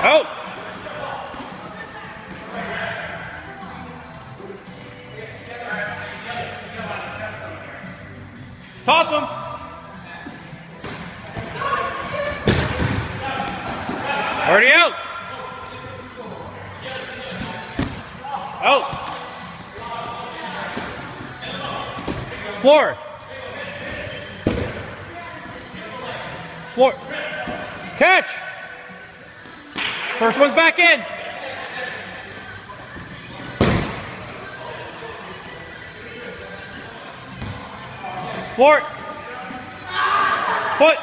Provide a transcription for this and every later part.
Out. Toss him. Already out. Out. Floor. Floor. Catch. First one's back in. Floor. Foot.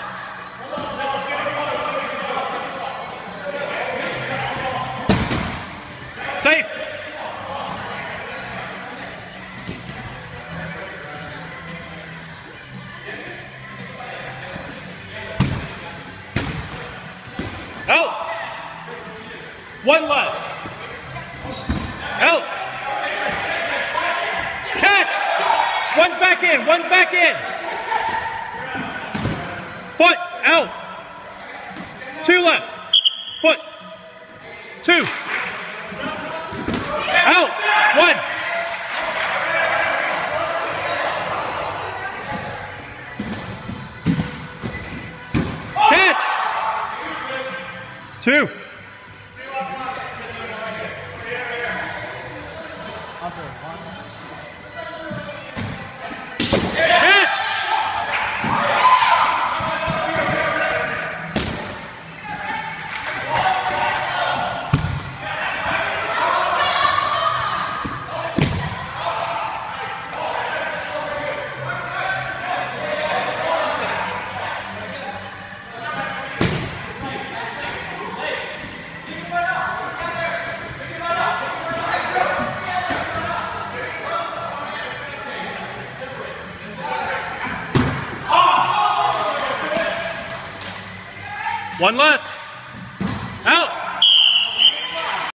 Safe. Out. One left. Out. Catch. One's back in. One's back in. Foot. Out. Two left. Foot. Two. Out. One. Catch. Two. Catch. One left.